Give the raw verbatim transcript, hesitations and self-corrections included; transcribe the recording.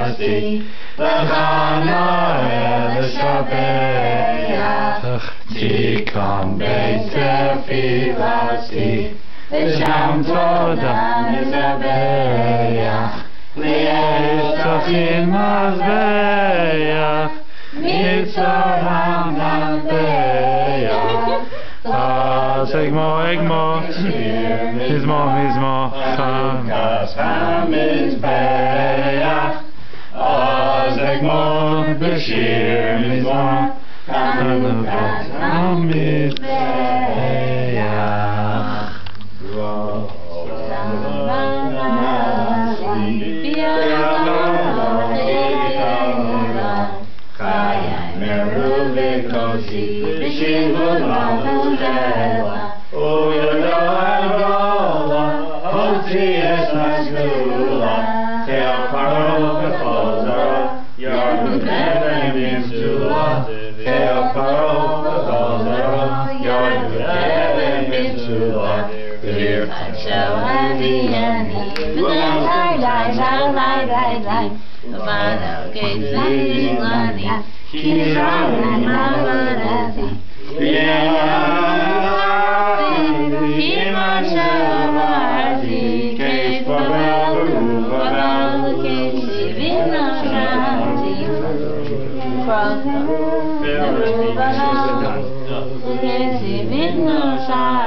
Vasti, Lachana El Shabeach, Tikam Beis Tefilati, V'sham Toda Mizabeach, Li'esachin Mazbeach, Mitzoram Mazbeach, Az Egmo Egmo, Mizmo Mizmo, Chakas HaMizbeach, Az Egmo B'shir Mizmo, Chanukat HaMizbeach. From